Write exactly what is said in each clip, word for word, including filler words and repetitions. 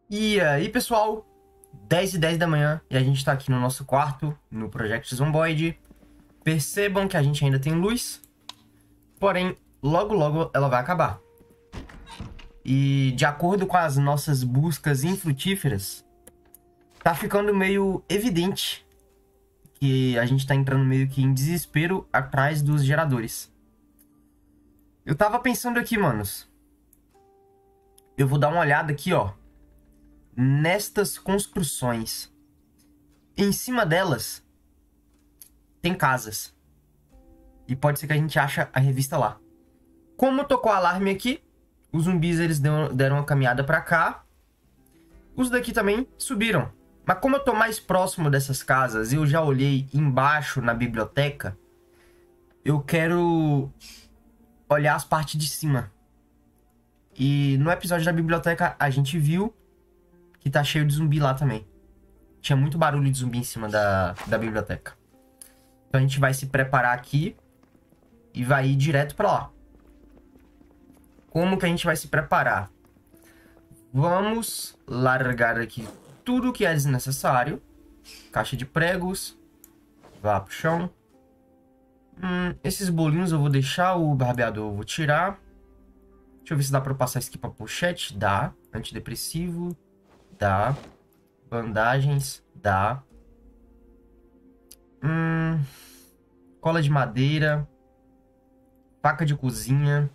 E aí, pessoal, dez e dez da manhã e a gente tá aqui no nosso quarto, no Project Zomboid. Percebam que a gente ainda tem luz, porém, logo logo ela vai acabar. E de acordo com as nossas buscas infrutíferas, tá ficando meio evidente que a gente tá entrando meio que em desespero atrás dos geradores. Eu tava pensando aqui, manos. Eu vou dar uma olhada aqui, ó. Nestas construções. Em cima delas tem casas. E pode ser que a gente ache a revista lá. Como tocou o alarme aqui, os zumbis eles deram, deram uma caminhada pra cá. Os daqui também subiram. Mas como eu tô mais próximo dessas casas, eu já olhei embaixo na biblioteca. Eu quero olhar as partes de cima. E no episódio da biblioteca a gente viu que tá cheio de zumbi lá também. Tinha muito barulho de zumbi em cima da, da biblioteca. Então a gente vai se preparar aqui e vai ir direto pra lá. Como que a gente vai se preparar? Vamos largar aqui tudo que é desnecessário. Caixa de pregos. Vá pro chão. Hum, esses bolinhos eu vou deixar, o barbeador eu vou tirar. Deixa eu ver se dá pra eu passar isso aqui pra pochete. Dá. Antidepressivo. Dá. Bandagens. Dá. Hum, cola de madeira. Faca de cozinha.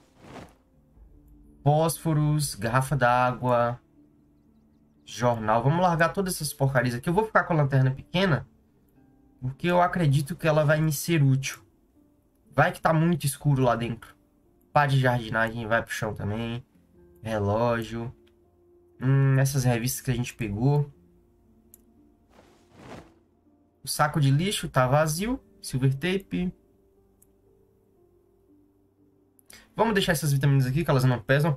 Fósforos. Garrafa d'água. Jornal. Vamos largar todas essas porcarias aqui. Eu vou ficar com a lanterna pequena, porque eu acredito que ela vai me ser útil. Vai que tá muito escuro lá dentro. Pá de jardinagem vai pro chão também. Relógio. Hum, essas revistas que a gente pegou. O saco de lixo tá vazio. Silver tape. Vamos deixar essas vitaminas aqui, que elas não pesam.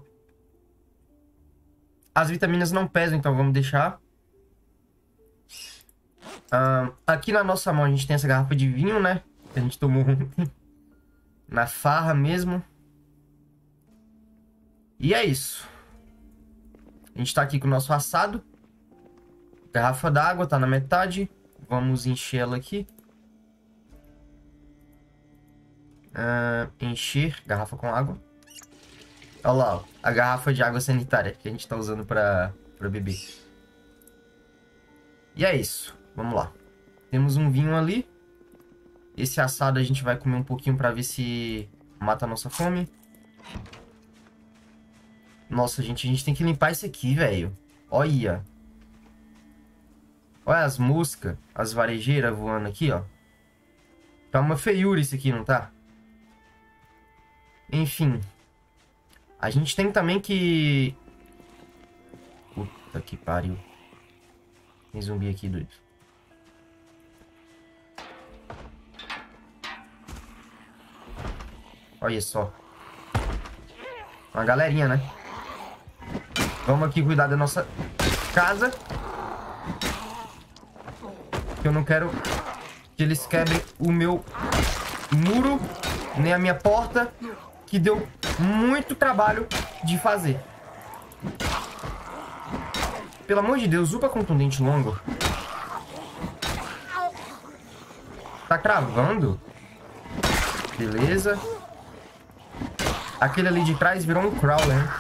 As vitaminas não pesam, então vamos deixar. Ah, aqui na nossa mão a gente tem essa garrafa de vinho, né? Que a gente tomou ontem. Na farra mesmo. E é isso. A gente tá aqui com o nosso assado. Garrafa d'água, tá na metade. Vamos encher ela aqui. Uh, encher, garrafa com água. Olha lá, ó, a garrafa de água sanitária que a gente tá usando pra, pra beber. E é isso, vamos lá. Temos um vinho ali. Esse assado a gente vai comer um pouquinho pra ver se mata a nossa fome. Nossa, gente, a gente tem que limpar isso aqui, velho. Olha. Olha as moscas, as varejeiras voando aqui, ó. Tá uma feiura isso aqui, não tá? Enfim. A gente tem também que... Puta que pariu. Tem zumbi aqui, doido. Olha só. Uma galerinha, né? Vamos aqui cuidar da nossa casa. Que eu não quero que eles quebrem o meu muro, nem a minha porta, que deu muito trabalho de fazer. Pelo amor de Deus, upa contundente longo. Tá cravando? Beleza. Aquele ali de trás virou um crawler, hein?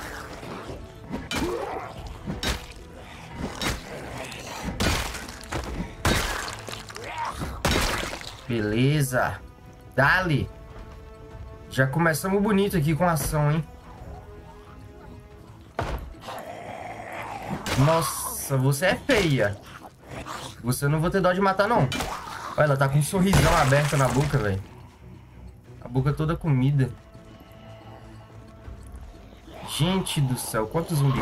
Beleza. Dali. Já começamos bonito aqui com a ação, hein? Nossa, você é feia. Você não vou ter dó de matar, não. Olha, ela tá com um sorrisão aberto na boca, velho. A boca toda comida. Gente do céu, quantos zumbi.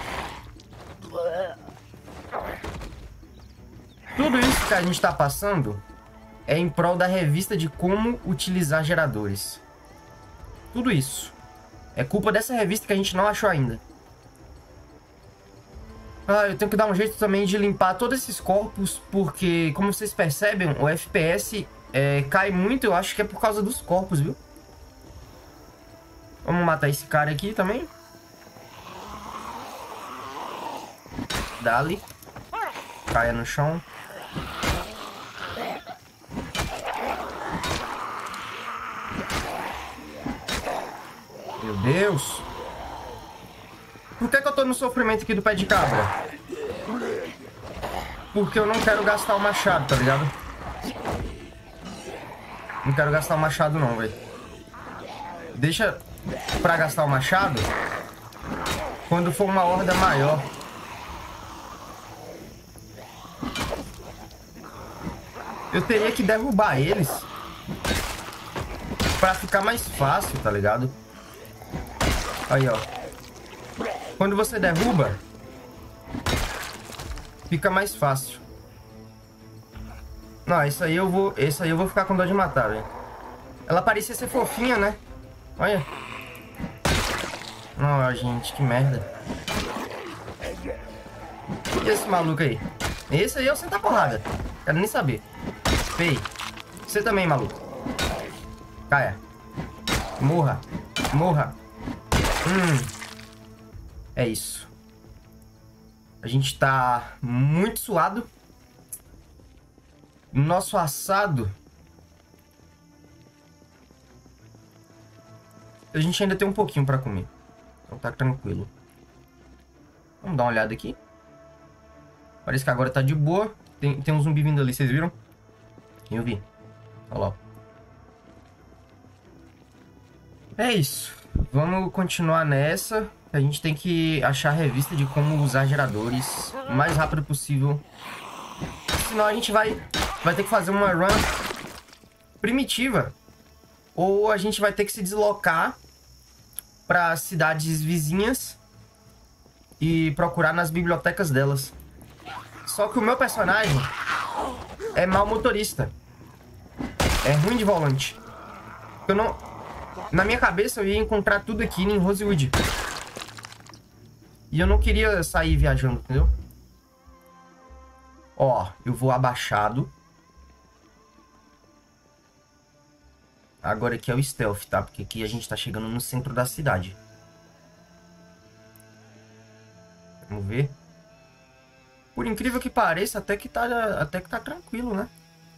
Tudo isso que a gente tá passando é em prol da revista de como utilizar geradores. Tudo isso. É culpa dessa revista que a gente não achou ainda. Ah, eu tenho que dar um jeito também de limpar todos esses corpos, porque, como vocês percebem, o F P S é, cai muito. Eu acho que é por causa dos corpos, viu? Vamos matar esse cara aqui também. Dali. Caia no chão. Meu Deus. Por que que eu tô no sofrimento aqui do pé de cabra? Porque eu não quero gastar o machado, tá ligado? Não quero gastar o machado não, velho. Deixa pra gastar o machado quando for uma horda maior. Eu teria que derrubar eles pra ficar mais fácil, tá ligado? Aí, ó. Quando você derruba, fica mais fácil. Não, isso aí eu vou... Esse aí eu vou ficar com dó de matar, velho. Ela parecia ser fofinha, né? Olha. Não, gente, que merda. E esse maluco aí? Esse aí eu sento a porrada. Quero nem saber. Fei. Você também, maluco. Caia. Morra. Morra. Hum. É isso. A gente tá muito suado. Nosso assado... A gente ainda tem um pouquinho pra comer. Então tá tranquilo. Vamos dar uma olhada aqui. Parece que agora tá de boa. Tem, tem um zumbi vindo ali, vocês viram? Eu vi. Olha lá. É isso. Vamos continuar nessa. A gente tem que achar a revista de como usar geradores o mais rápido possível. Senão a gente vai, vai ter que fazer uma run primitiva. Ou a gente vai ter que se deslocar para cidades vizinhas e procurar nas bibliotecas delas. Só que o meu personagem é mau motorista. É ruim de volante. Eu não... Na minha cabeça eu ia encontrar tudo aqui em Rosewood. E eu não queria sair viajando, entendeu? Ó, eu vou abaixado. Agora aqui é o stealth, tá? Porque aqui a gente tá chegando no centro da cidade. Vamos ver. Por incrível que pareça, até que tá, até que tá tranquilo, né?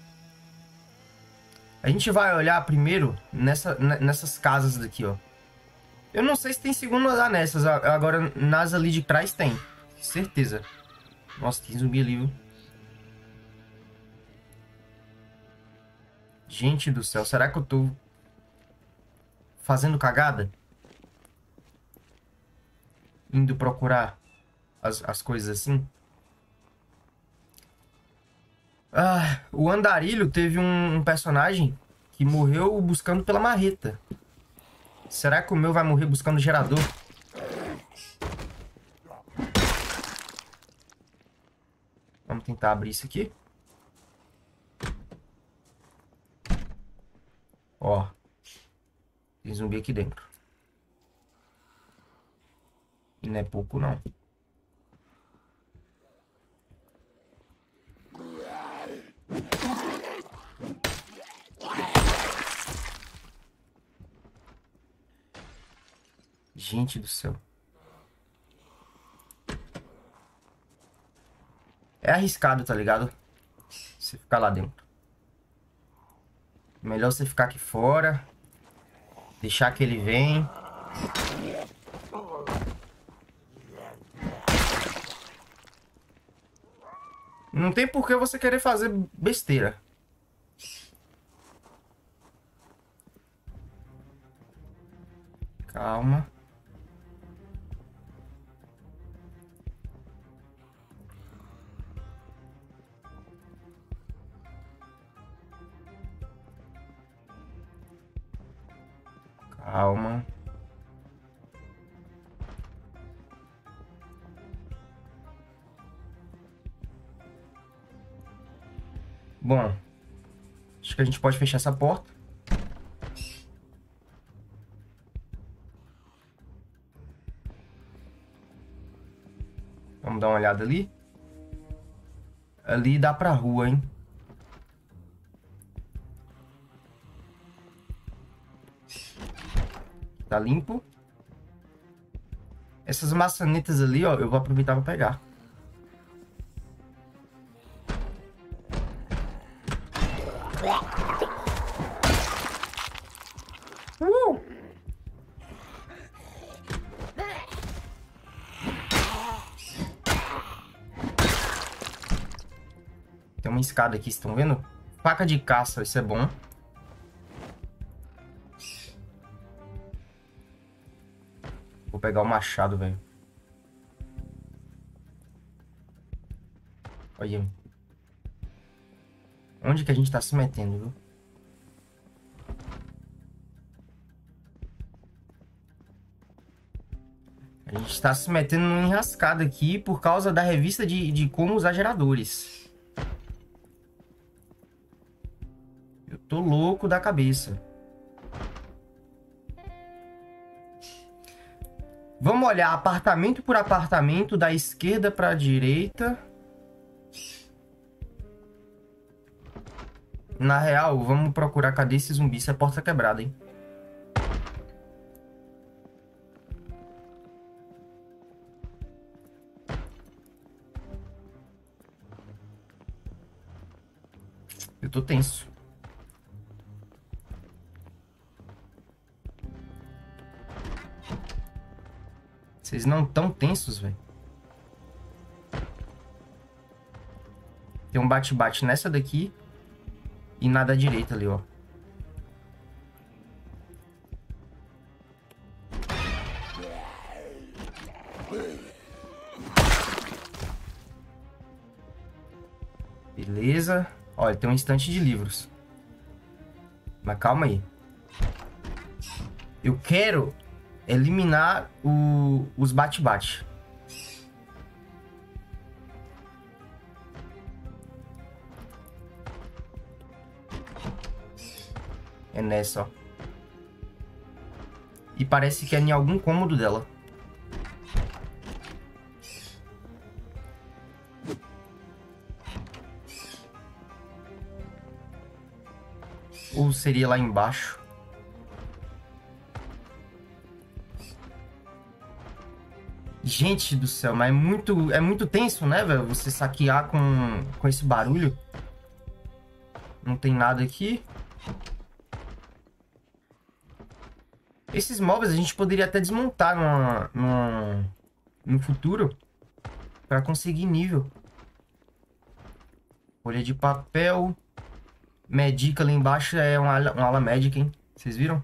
A gente vai olhar primeiro nessa, nessas casas daqui, ó. Eu não sei se tem segundo andar nessas. Agora, nas ali de trás tem. Certeza. Nossa, tem zumbi ali, viu? Gente do céu, será que eu tô fazendo cagada? Indo procurar as, as coisas assim? Ah, o Andarilho teve um, um personagem que morreu buscando pela marreta. Será que o meu vai morrer buscando gerador? Vamos tentar abrir isso aqui. Ó. Tem zumbi aqui dentro. E não é pouco, não. Gente do céu. É arriscado, tá ligado? Você ficar lá dentro. Melhor você ficar aqui fora. Deixar que ele vem. Não tem por que você querer fazer besteira. Calma. Calma. Bom, acho que a gente pode fechar essa porta. Vamos dar uma olhada ali. Ali dá pra rua, hein? Tá limpo. Essas maçanetas ali, ó, eu vou aproveitar pra pegar. Uh! Tem uma escada aqui, vocês estão vendo? Faca de caça, isso é bom. Vou pegar o machado, velho. Olha. Onde que a gente tá se metendo, viu? A gente tá se metendo numa enrascada aqui por causa da revista de, de como usar geradores. Eu tô louco da cabeça. Vamos olhar apartamento por apartamento, da esquerda pra direita. Na real, vamos procurar cadê esse zumbi. Isso é porta quebrada, hein? Eu tô tenso. Vocês não tão tensos, velho? Tem um bate-bate nessa daqui. E nada à direita ali, ó. Beleza. Olha, tem um estante de livros. Mas calma aí. Eu quero eliminar o, os bate-bate. É nessa, ó. E parece que é em algum cômodo dela. Ou seria lá embaixo? Gente do céu, mas é muito, é muito tenso, né, velho? Você saquear com, com esse barulho. Não tem nada aqui. Esses móveis a gente poderia até desmontar numa, numa, no futuro para conseguir nível. Folha de papel. Medica ali embaixo é uma ala, uma ala médica, hein? Vocês viram?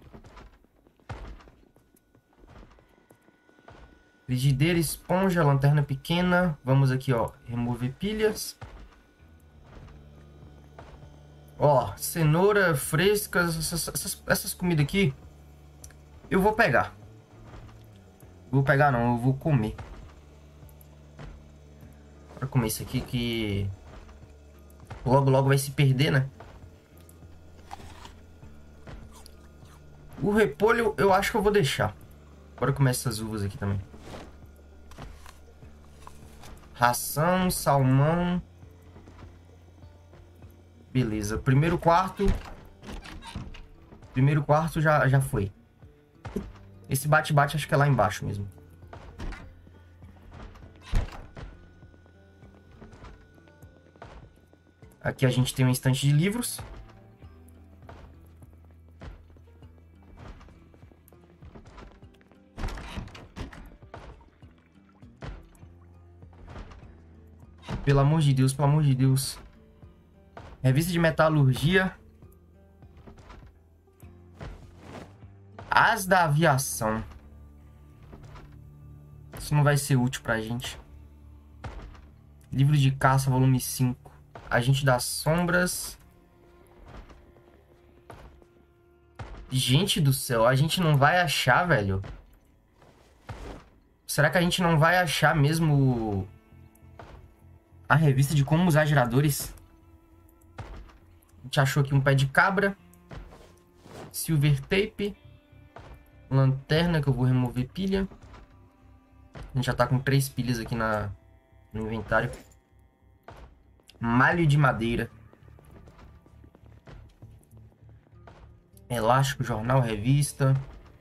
Frigideira, esponja, lanterna pequena. Vamos aqui, ó. Remover pilhas. Ó, cenoura fresca. Essas, essas, essas comidas aqui. Eu vou pegar. Vou pegar não, eu vou comer. Bora comer isso aqui que... Logo, logo vai se perder, né? O repolho eu acho que eu vou deixar. Bora comer essas uvas aqui também. Ração, salmão. Beleza, primeiro quarto. Primeiro quarto já, já foi. Esse bate-bate acho que é lá embaixo mesmo. Aqui a gente tem um estante de livros. Pelo amor de Deus, pelo amor de Deus. Revista de metalurgia. As da aviação. Isso não vai ser útil pra gente. Livro de caça, volume cinco. Agente das sombras. Gente do céu, a gente não vai achar, velho. Será que a gente não vai achar mesmo a revista de como usar geradores? A gente achou aqui um pé de cabra. Silver tape. Lanterna que eu vou remover pilha. A gente já tá com três pilhas aqui na, no inventário. Malho de madeira. Elástico, jornal, revista.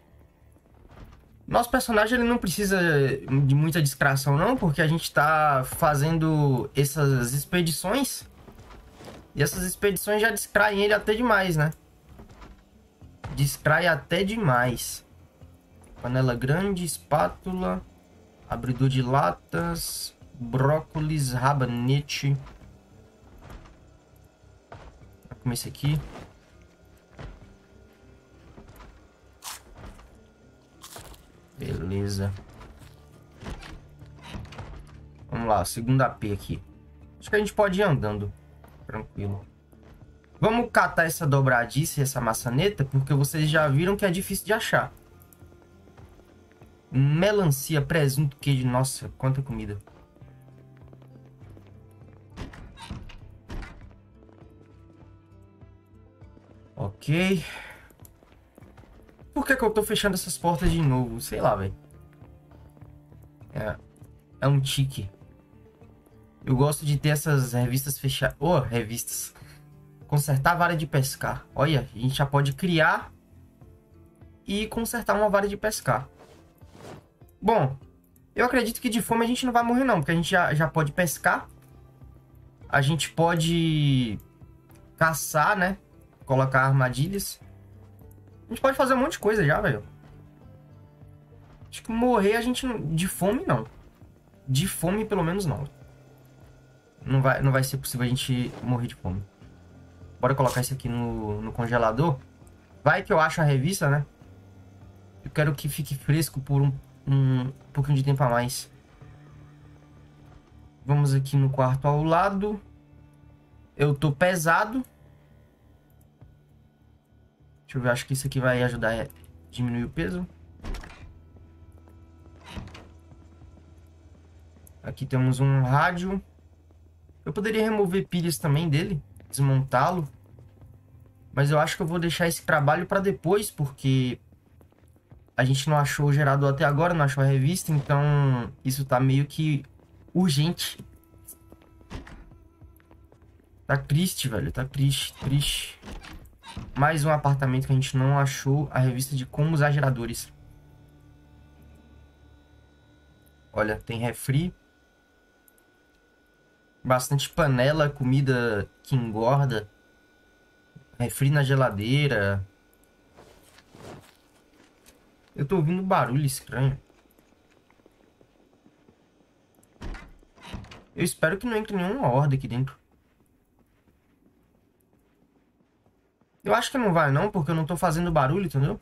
Nosso personagem ele não precisa de muita discreção não, porque a gente tá fazendo essas expedições E essas expedições já distraem ele até demais, né? Distrai até demais. Panela grande, espátula, abridor de latas, brócolis, rabanete. Vou comer esse aqui. Beleza. Vamos lá, segunda P aqui. Acho que a gente pode ir andando. Tranquilo. Vamos catar essa dobradiça e essa maçaneta, porque vocês já viram que é difícil de achar. Melancia, presunto, queijo. Nossa, quanta comida. Ok. Por que que eu tô fechando essas portas de novo? Sei lá, velho. É, é um tique. Eu gosto de ter essas revistas fechadas. Oh, revistas. Consertar a vara de pescar. Olha, a gente já pode criar e consertar uma vara de pescar. Bom, eu acredito que de fome a gente não vai morrer não, porque a gente já, já pode pescar. A gente pode caçar, né? Colocar armadilhas. A gente pode fazer um monte de coisa já, velho. Acho que morrer a gente... De fome, não. De fome, pelo menos, não. Não vai, não vai ser possível a gente morrer de fome. Bora colocar isso aqui no, no congelador. Vai que eu acho a revista, né? Eu quero que fique fresco por um, um pouquinho de tempo a mais. Vamos aqui no quarto ao lado. Eu tô pesado. Deixa eu ver, acho que isso aqui vai ajudar a diminuir o peso. Aqui temos um rádio. Eu poderia remover pilhas também dele, desmontá-lo. Mas eu acho que eu vou deixar esse trabalho para depois, porque a gente não achou o gerador até agora, não achou a revista, então isso tá meio que urgente. Tá triste, velho, tá triste, triste. Mais um apartamento que a gente não achou a revista de como usar geradores. Olha, tem refri. Bastante panela, comida que engorda. Refri na geladeira. Eu tô ouvindo barulho estranho. Eu espero que não entre nenhuma horda aqui dentro. Eu acho que não vai não, porque eu não tô fazendo barulho, entendeu?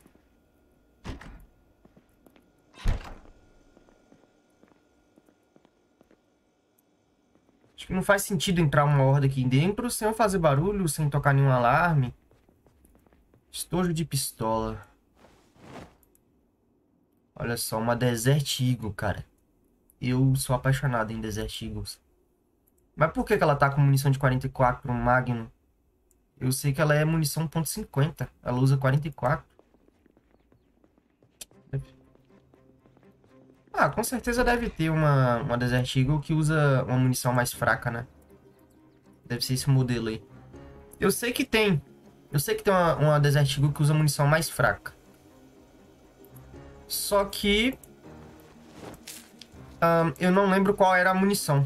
Acho que não faz sentido entrar uma horda aqui dentro sem eu fazer barulho, sem tocar nenhum alarme. Estojo de pistola. Olha só, uma Desert Eagle, cara. Eu sou apaixonado em Desert Eagles. Mas por que que ela tá com munição de quarenta e quatro Magnum? Eu sei que ela é munição ponto cinquenta. Ela usa quarenta e quatro. Ah, com certeza deve ter uma, uma Desert Eagle que usa uma munição mais fraca, né? Deve ser esse modelo aí. Eu sei que tem. Eu sei que tem uma, uma Desert Eagle que usa munição mais fraca. Só que... Um, eu não lembro qual era a munição.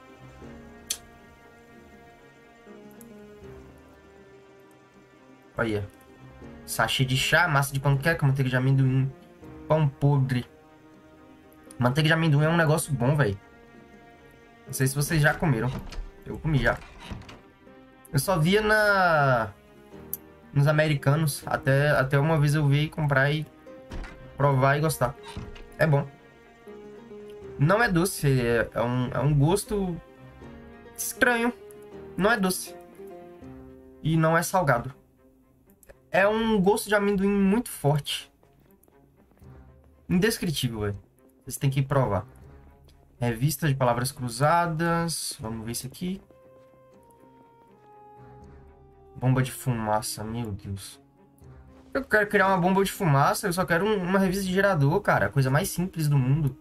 Olha. Sachê de chá, massa de panqueca, manteiga de amendoim, pão podre. Manteiga de amendoim é um negócio bom, velho. Não sei se vocês já comeram. Eu comi já. Eu só via na... nos americanos. Até, até uma vez eu vi comprar e provar e gostar. É bom. Não é doce. É, é, um, é um gosto estranho. Não é doce. E não é salgado. É um gosto de amendoim muito forte. Indescritível, velho. Vocês têm que provar. Revista de palavras cruzadas. Vamos ver isso aqui. Bomba de fumaça, meu Deus. Eu quero criar uma bomba de fumaça, eu só quero um, uma revista de gerador, cara. A coisa mais simples do mundo.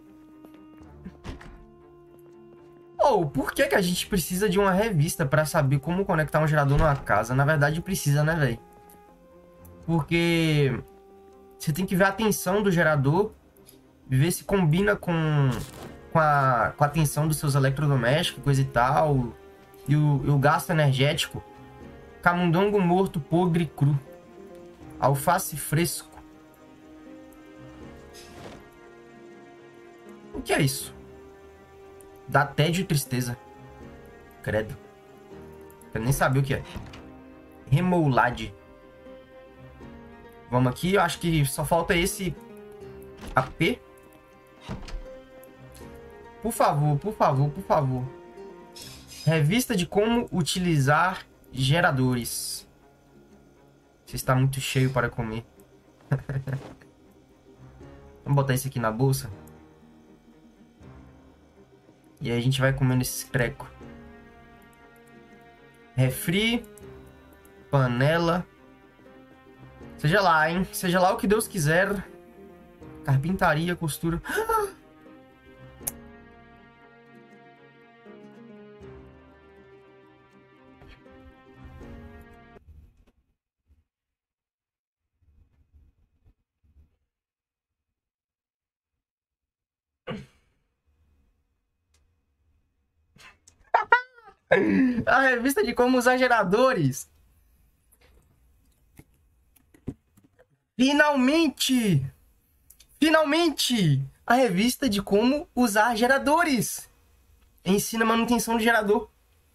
Ou, oh, por que que a gente precisa de uma revista pra saber como conectar um gerador numa casa? Na verdade, precisa, né, velho? Porque você tem que ver a tensão do gerador, ver se combina com, com, a, com a tensão dos seus eletrodomésticos, coisa e tal, e o, e o gasto energético. Camundongo morto, podre, cru. Alface fresco. O que é isso? Dá tédio e tristeza. Credo. Eu nem sabia o que é. Remoulade. Vamos aqui. Eu acho que só falta esse A P. Por favor, por favor, por favor. Revista de como utilizar geradores. Você está muito cheio para comer. Vamos botar isso aqui na bolsa. E aí a gente vai comendo esses trecos. Refri. Panela. Seja lá, hein? Seja lá o que Deus quiser. Carpintaria, costura. A revista de como usar geradores. Finalmente! Finalmente! A revista de como usar geradores. Ensina manutenção de gerador.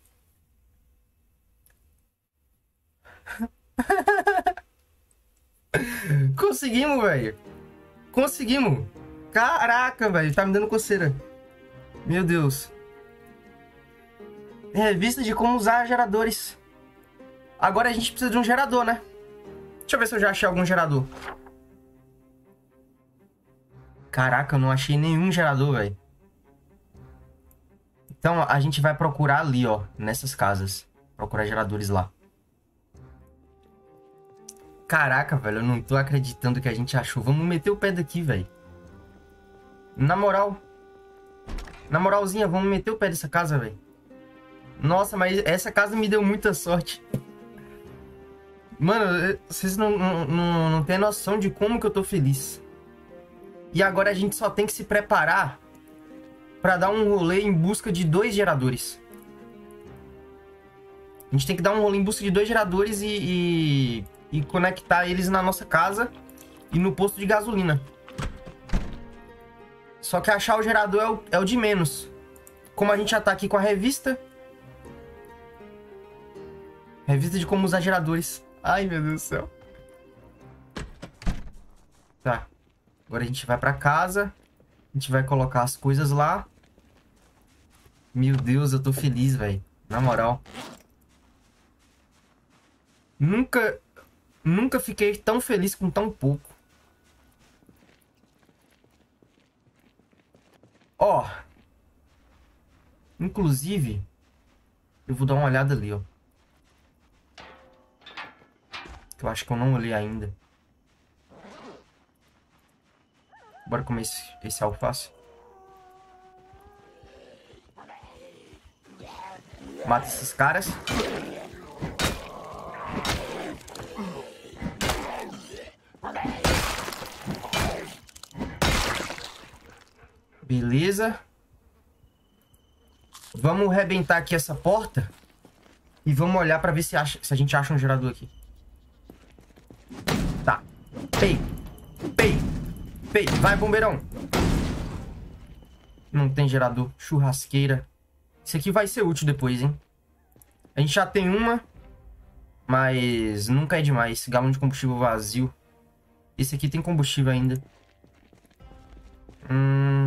Conseguimos, velho. Conseguimos. Caraca, velho. Tá me dando coceira. Meu Deus. Revista de como usar geradores. Agora a gente precisa de um gerador, né? Deixa eu ver se eu já achei algum gerador. Caraca, eu não achei nenhum gerador, velho. Então a gente vai procurar ali, ó. Nessas casas. Procurar geradores lá. Caraca, velho. Eu não tô acreditando que a gente achou. Vamos meter o pé daqui, velho. Na moral. Na moralzinha, vamos meter o pé dessa casa, velho. Nossa, mas essa casa me deu muita sorte. Mano, vocês não, não, não, não tem noção de como que eu tô feliz. E agora a gente só tem que se preparar pra dar um rolê em busca de dois geradores. A gente tem que dar um rolê em busca de dois geradores e, e, e conectar eles na nossa casa e no posto de gasolina. Só que achar o gerador é o, é o de menos. Como a gente já tá aqui com a revista... Revista de como usar geradores. Ai, meu Deus do céu. Tá. Agora a gente vai pra casa. A gente vai colocar as coisas lá. Meu Deus, eu tô feliz, velho. Na moral. Nunca... Nunca fiquei tão feliz com tão pouco. Ó. Inclusive... Eu vou dar uma olhada ali, ó. Eu acho que eu não olhei ainda. Bora comer esse, esse alface. Mata esses caras. Beleza. Vamos arrebentar aqui essa porta. E vamos olhar pra ver se, acha, se a gente acha um gerador aqui. Tá. Pei. Pei. Pei. Vai, bombeirão. Não tem gerador. Churrasqueira. Isso aqui vai ser útil depois, hein? A gente já tem uma. Mas nunca é demais. Galão de combustível vazio. Esse aqui tem combustível ainda. Hum...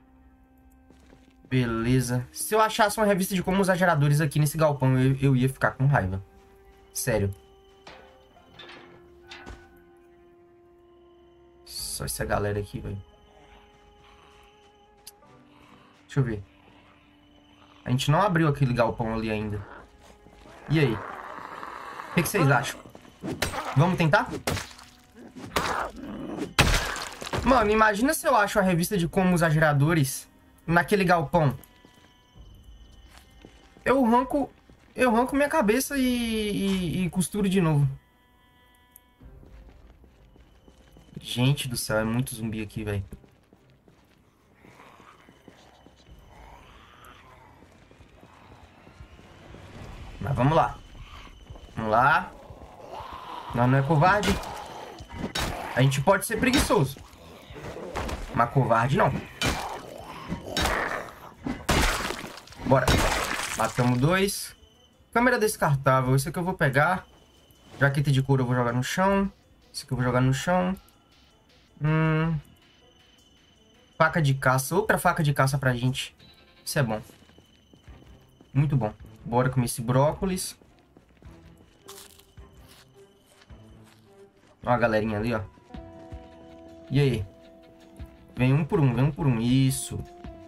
Beleza. Se eu achasse uma revista de como usar geradores aqui nesse galpão, eu, eu ia ficar com raiva. Sério. Só essa galera aqui, velho. Deixa eu ver. A gente não abriu aquele galpão ali ainda. E aí? O que, que vocês acham? Vamos tentar? Mano, imagina se eu acho a revista de como usar geradores naquele galpão. Eu arranco... Eu arranco minha cabeça e, e, e costuro de novo. Gente do céu, é muito zumbi aqui, velho. Mas vamos lá. Vamos lá. Não, não é covarde. A gente pode ser preguiçoso. Mas covarde não. Bora. Matamos dois. Câmera descartável. Esse aqui eu vou pegar. Jaqueta de couro eu vou jogar no chão. Esse aqui eu vou jogar no chão. Hum... Faca de caça. Outra faca de caça pra gente. Isso é bom. Muito bom. Bora comer esse brócolis. Ó a galerinha ali, ó. E aí? Vem um por um, vem um por um. Isso.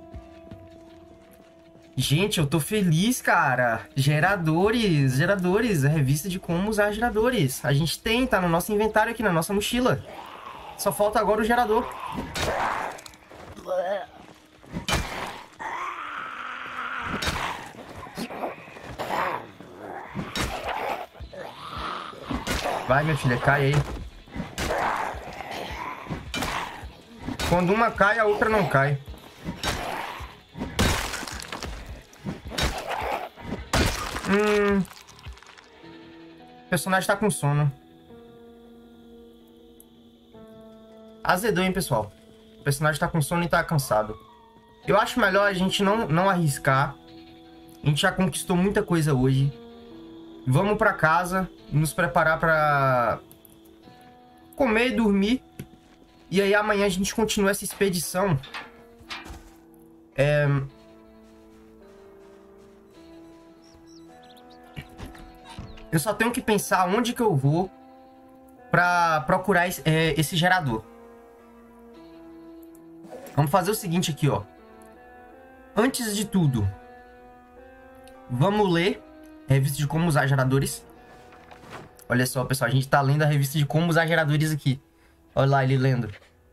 Gente, eu tô feliz, cara. Geradores, geradores. A revista de como usar geradores. A gente tem, tá no nosso inventário aqui, na nossa mochila. Só falta agora o gerador. Vai, minha filha, cai aí. Quando uma cai, a outra não cai. Hum... O personagem tá com sono. Azedou, hein, pessoal? O personagem tá com sono e tá cansado. Eu acho melhor a gente não, não arriscar. A gente já conquistou muita coisa hoje. Vamos pra casa, nos preparar pra comer e dormir. E aí amanhã a gente continua essa expedição. É... Eu só tenho que pensar onde que eu vou pra procurar esse, é, esse gerador. Vamos fazer o seguinte aqui, ó. Antes de tudo, vamos ler a revista de como usar geradores. Olha só, pessoal, a gente tá lendo a revista de como usar geradores aqui. Olha lá ele lendo.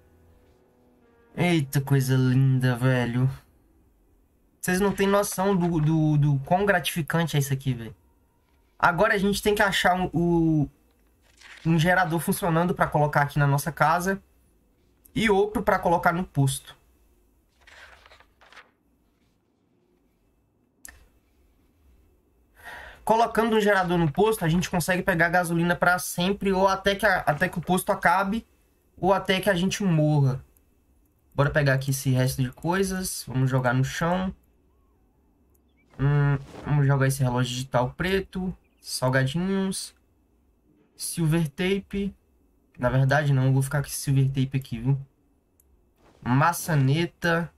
Eita, coisa linda, velho. Vocês não têm noção do, do, do quão gratificante é isso aqui, velho. Agora a gente tem que achar um, um, um gerador funcionando pra colocar aqui na nossa casa. E outro pra colocar no posto. Colocando um gerador no posto, a gente consegue pegar gasolina pra sempre. Ou até que, a, até que o posto acabe. Ou até que a gente morra. Bora pegar aqui esse resto de coisas. Vamos jogar no chão. Hum, vamos jogar esse relógio digital preto. Salgadinhos. Silver tape. Na verdade não, eu vou ficar com esse silver tape aqui, viu? Maçaneta.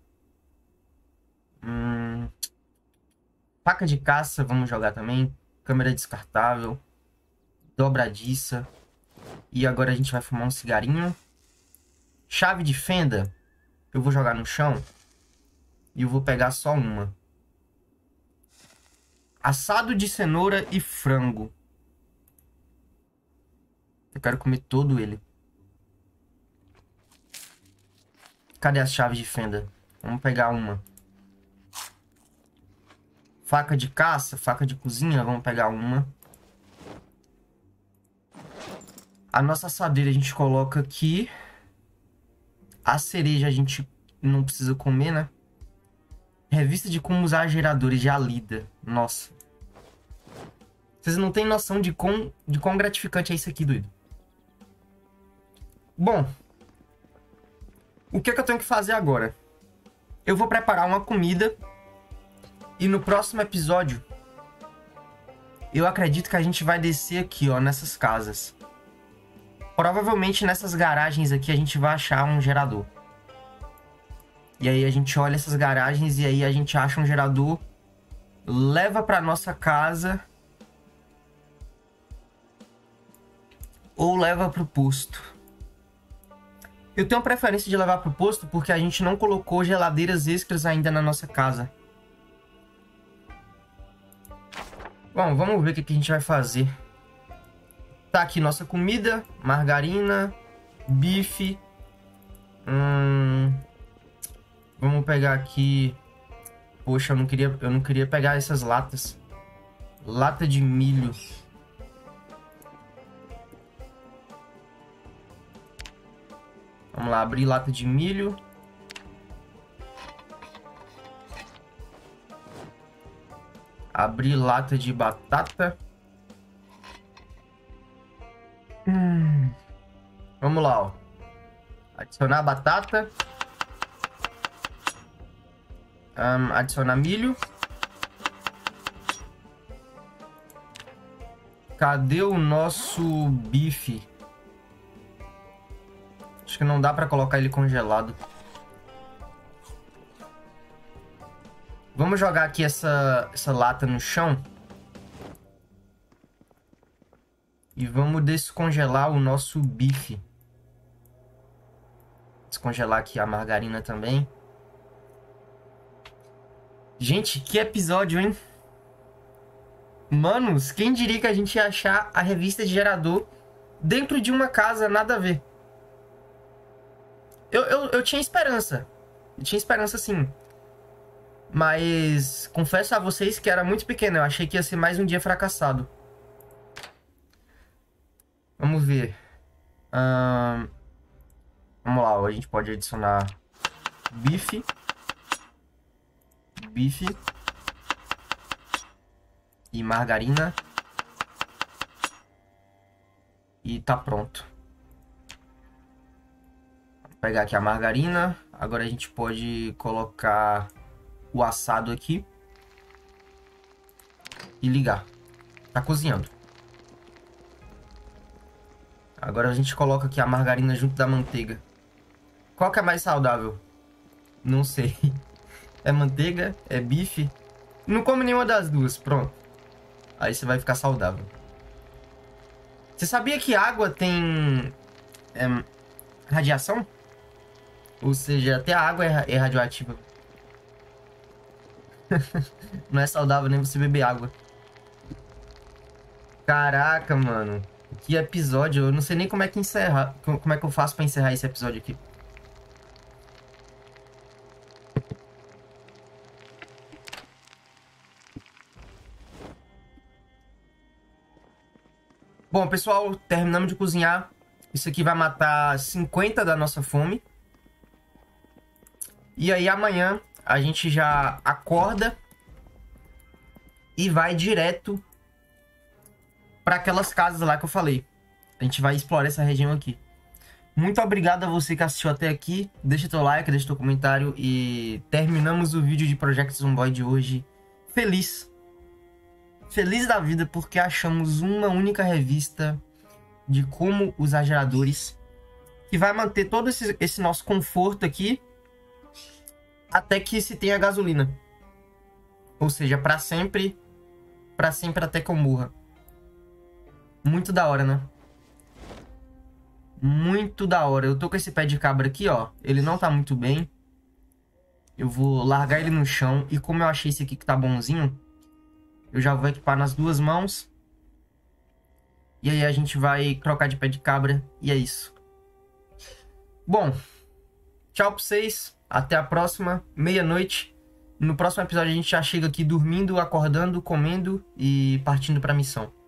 Hum, faca de caça, vamos jogar também. Câmera descartável. Dobradiça. E agora a gente vai fumar um cigarinho. Chave de fenda. Eu vou jogar no chão. E eu vou pegar só uma. Assado de cenoura e frango. Eu quero comer todo ele. Cadê as chaves de fenda? Vamos pegar uma. Faca de caça, faca de cozinha, vamos pegar uma. A nossa assadeira a gente coloca aqui. A cereja a gente não precisa comer, né? Revista de como usar geradores, já lida. Nossa. Vocês não têm noção de quão, de quão gratificante é isso aqui, doido. Bom. O que é que eu tenho que fazer agora? Eu vou preparar uma comida. E no próximo episódio, eu acredito que a gente vai descer aqui, ó, nessas casas. Provavelmente nessas garagens aqui a gente vai achar um gerador. E aí a gente olha essas garagens e aí a gente acha um gerador, leva pra nossa casa ou leva pro posto. Eu tenho preferência de levar pro posto porque a gente não colocou geladeiras extras ainda na nossa casa. Bom, vamos ver o que a gente vai fazer. Tá aqui nossa comida, margarina, bife. Hum... Vamos pegar aqui... Poxa, eu não queria, eu não queria pegar essas latas. Lata de milho. Vamos lá, abrir lata de milho. Abrir lata de batata. Vamos lá, ó. Adicionar batata. Um, adicionar milho. Cadê o nosso bife? Acho que não dá pra colocar ele congelado. Vamos jogar aqui essa, essa lata no chão. E vamos descongelar o nosso bife. Descongelar aqui a margarina também. Gente, que episódio, hein? Manos, quem diria que a gente ia achar a revista de gerador dentro de uma casa, nada a ver. Eu, eu, eu tinha esperança. Eu tinha esperança, sim. Mas confesso a vocês que era muito pequeno. Eu achei que ia ser mais um dia fracassado. Vamos ver. Hum, vamos lá, a gente pode adicionar bife. Bife. E margarina. E tá pronto. Vou pegar aqui a margarina. Agora a gente pode colocar o assado aqui. E ligar. Tá cozinhando. Agora a gente coloca aqui a margarina junto da manteiga. Qual que é mais saudável? Não sei. É manteiga? É bife? Não come nenhuma das duas. Pronto. Aí você vai ficar saudável. Você sabia que água tem é, radiação? Ou seja, até a água é, é radioativa. Não é saudável nem você beber água. Caraca, mano. Que episódio. Eu não sei nem como é que encerra. Como é que eu faço pra encerrar esse episódio aqui. Bom, pessoal, terminamos de cozinhar. Isso aqui vai matar cinquenta da nossa fome. E aí amanhã a gente já acorda e vai direto para aquelas casas lá que eu falei. A gente vai explorar essa região aqui. Muito obrigado a você que assistiu até aqui. Deixa teu like, deixa teu comentário. E terminamos o vídeo de Project Zomboid de hoje feliz. Feliz da vida porque achamos uma única revista de como usar geradores. Que vai manter todo esse, esse nosso conforto aqui. Até que se tenha gasolina. Ou seja, para sempre. Para sempre até que eu morra. Muito da hora, né? Muito da hora. Eu tô com esse pé de cabra aqui, ó. Ele não tá muito bem. Eu vou largar ele no chão. E como eu achei esse aqui que tá bonzinho, eu já vou equipar nas duas mãos. E aí a gente vai trocar de pé de cabra. E é isso. Bom. Tchau pra vocês. Até a próxima. Meia-noite. No próximo episódio a gente já chega aqui dormindo, acordando, comendo e partindo pra missão.